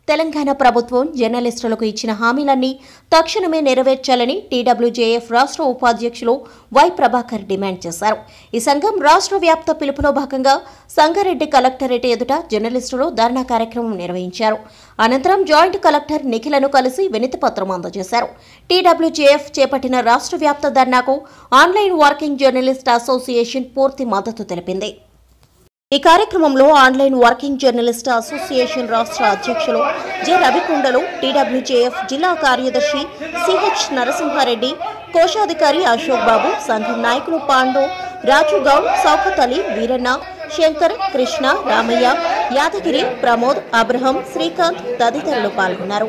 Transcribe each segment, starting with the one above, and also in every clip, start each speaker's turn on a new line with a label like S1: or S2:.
S1: తెలంగాణ ప్రభుత్వం జర్నలిస్టులకు ఇచ్చిన హామీలన్నీ తక్షణమే నెరవేర్చాలని టీడబ్ల్యూజేఎఫ్ రాష్ట్ర ఉపాధ్యక్షులు వై ప్రభాకర్ డిమాండ్ చేశారు. ఈ సంఘం రాష్ట్ర వ్యాప్త పిలుపులో భాగంగా సంగారెడ్డి కలెక్టరేట్ ఎదుట జర్నలిస్టులు ధర్నా కార్యక్రమం నిర్వహించారు. అనంతరం జాయింట్ కలెక్టర్ నిఖిలను కలిసి వినతిపత్రం అందజేశారు. టీడబ్ల్యూజేఎఫ్ చేపట్టిన రాష్ట్ర వ్యాప్త ధర్నాకు ఆన్లైన్ వర్కింగ్ జర్నలిస్ట్ అసోసియేషన్ పూర్తి మద్దతు తెలిపింది. ఈ కార్యక్రమంలో ఆన్లైన్ వర్కింగ్ జర్నలిస్ట్ అసోసియేషన్ రాష్ట్ర అధ్యక్షులు జె రవికొండలు, టీడబ్ల్యూజేఎఫ్ జిల్లా కార్యదర్శి సిహెచ్ నరసింహారెడ్డి, కోశాధికారి అశోక్ బాబు, సంఘం నాయకులు పాండు, రాజు గౌడ్, సౌకత్ అలీ, వీరన్న, శంకర్, కృష్ణ, రామయ్య, యాదగిరి, ప్రమోద్, అబ్రహం, శ్రీకాంత్ తదితరులు పాల్గొన్నారు.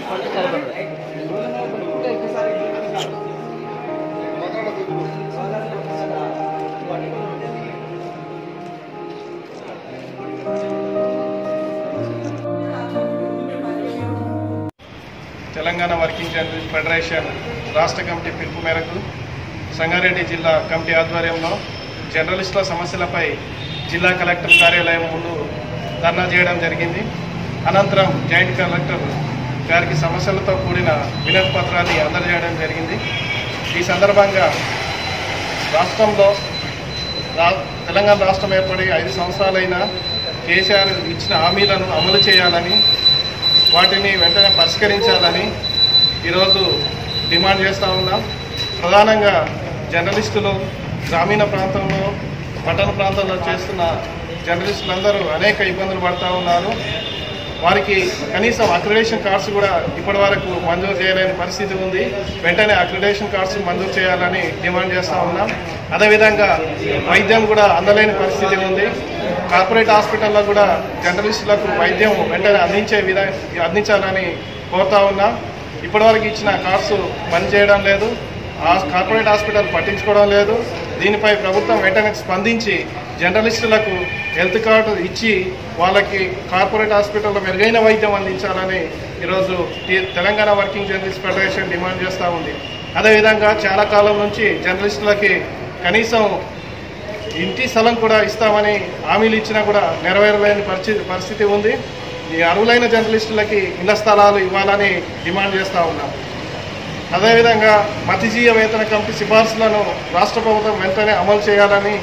S2: తెలంగాణ వర్కింగ్ జర్నలిస్ట్ ఫెడరేషన్ రాష్ట్ర కమిటీ పిలుపు మేరకు సంగారెడ్డి జిల్లా కమిటీ ఆధ్వర్యంలో జర్నలిస్టుల సమస్యలపై జిల్లా కలెక్టర్ కార్యాలయం ముందు ధర్నా చేయడం జరిగింది. అనంతరం జాయింట్ కలెక్టర్ గారికి సమస్యలతో కూడిన వినతి పత్రాన్ని అందజేయడం జరిగింది. ఈ సందర్భంగా రాష్ట్రంలో తెలంగాణ రాష్ట్రం ఏర్పడి 5 సంవత్సరాలైన కేసీఆర్ ఇచ్చిన హామీలను అమలు చేయాలని, వాటిని వెంటనే పరిష్కరించాలని ఈరోజు డిమాండ్ చేస్తూ ఉన్నాం. ప్రధానంగా జర్నలిస్టులు గ్రామీణ ప్రాంతంలో, పట్టణ ప్రాంతంలో చేస్తున్న జర్నలిస్టులందరూ అనేక ఇబ్బందులు పడుతూ ఉన్నారు. వారికి కనీసం అక్రిడేషన్ కార్డ్స్ కూడా ఇప్పటి వరకు మంజూరు చేయలేని పరిస్థితి ఉంది. వెంటనే అక్రిడేషన్ కార్డ్స్ మంజూరు చేయాలని డిమాండ్ చేస్తూ ఉన్నాం. అదేవిధంగా వైద్యం కూడా అందలేని పరిస్థితి ఉంది. కార్పొరేట్ హాస్పిటల్లో కూడా జర్నలిస్టులకు వైద్యం వెంటనే అందించాలని కోరుతా ఉన్నాం. ఇప్పటివరకు ఇచ్చిన కార్డ్స్ పనిచేయడం లేదు, కార్పొరేట్ హాస్పిటల్ పట్టించుకోవడం లేదు. దీనిపై ప్రభుత్వం వెంటనే స్పందించి జర్నలిస్టులకు హెల్త్ కార్డు ఇచ్చి వాళ్ళకి కార్పొరేట్ హాస్పిటల్లో మెరుగైన వైద్యం అందించాలని ఈరోజు Telangana working journalist federation demand చేస్తూ ఉంది. అదేవిధంగా చాలా కాలం నుంచి జర్నలిస్టులకి కనీసం ఇంటి స్థలం కూడా ఇస్తామని హామీలు ఇచ్చినా కూడా నెరవేరలేని పరిస్థితి ఉంది. ఈ అర్హులైన జర్నలిస్టులకి ఇళ్ల స్థలాలు ఇవ్వాలని డిమాండ్ చేస్తూ ఉన్నాం. అదేవిధంగా మధ్యజీయ వేతన కమిటీ సిఫార్సులను రాష్ట్ర ప్రభుత్వం వెంటనే అమలు చేయాలని,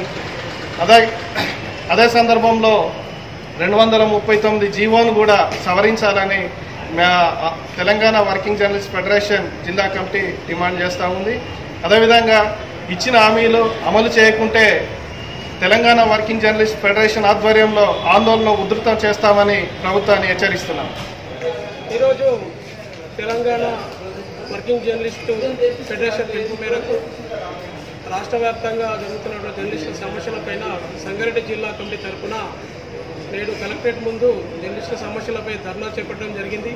S2: అదే సందర్భంలో 239 జీవోను కూడా సవరించాలని తెలంగాణ వర్కింగ్ జర్నలిస్ట్ ఫెడరేషన్ జిల్లా కమిటీ డిమాండ్ చేస్తూ ఉంది. అదేవిధంగా ఇచ్చిన హామీలు అమలు చేయకుంటే తెలంగాణ వర్కింగ్ జర్నలిస్ట్ ఫెడరేషన్ ఆధ్వర్యంలో ఆందోళన ఉధృతం చేస్తామని ప్రభుత్వాన్ని హెచ్చరిస్తున్నాం.
S3: ఈరోజు తెలంగాణ వర్కింగ్ జర్నలిస్టు ఫెడరేషన్ పిలుపు మేరకు రాష్ట్ర వ్యాప్తంగా జరుగుతున్న జర్నలిస్టుల సమస్యలపైన సంగారెడ్డి జిల్లా కమిటీ తరఫున నేడు కలెక్టరేట్ ముందు జర్నలిస్టుల సమస్యలపై ధర్నా చేపట్టడం జరిగింది.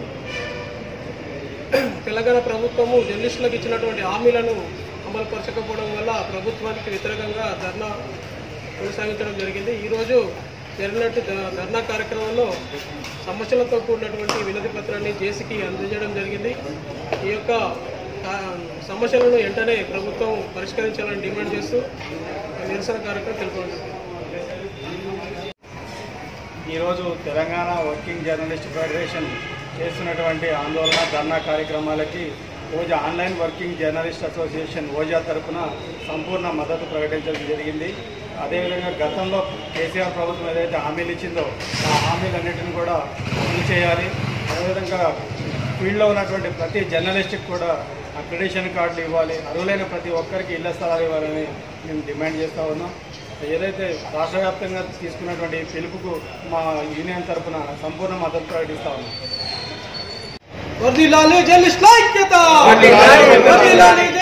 S3: తెలంగాణ ప్రభుత్వము జర్నలిస్టులకు ఇచ్చినటువంటి హామీలను అమలుపరచకపోవడం వల్ల ప్రభుత్వానికి వ్యతిరేకంగా ధర్నా కొనసాగించడం జరిగింది. ఈరోజు జరిగినట్టు ధర్నా కార్యక్రమంలో సమస్యలతో కూడినటువంటి వినతి పత్రాన్ని జేసీకి అందజేయడం జరిగింది. ఈ యొక్క సమస్యలను వెంటనే ప్రభుత్వం పరిష్కరించాలని డిమాండ్ చేస్తూ నిరసన కార్యక్రమం తెలుపడం జరిగింది.
S4: ఈరోజు తెలంగాణ వర్కింగ్ జర్నలిస్ట్ ఫెడరేషన్ చేస్తున్నటువంటి ఆందోళన ధర్నా కార్యక్రమాలకి ఓజా ఆన్లైన్ వర్కింగ్ జర్నలిస్ట్ అసోసియేషన్ ఓజా తరఫున సంపూర్ణ మద్దతు ప్రకటించడం జరిగింది. అదేవిధంగా గతంలో కేసీఆర్ ప్రభుత్వం ఏదైతే హామీలు ఇచ్చిందో ఆ హామీలన్నింటినీ కూడా అమలు చేయాలి. అదేవిధంగా ఫీల్డ్లో ఉన్నటువంటి ప్రతి జర్నలిస్ట్కి కూడా అక్రిడేషన్ కార్డులు ఇవ్వాలి, అర్హులైన ప్రతి ఒక్కరికి ఇళ్ల స్థలాలు ఇవ్వాలని మేము డిమాండ్ చేస్తూ ఉన్నాం. ఏదైతే రాష్ట్ర వ్యాప్తంగా తీసుకున్నటువంటి పిలుపుకు మా యూనియన్ తరఫున సంపూర్ణ మద్దతు ప్రకటిస్తూ ఉన్నాం.
S3: వర్ధిల్లాలి జర్నలిస్టుల ఐక్యత, వర్ధిల్లాలి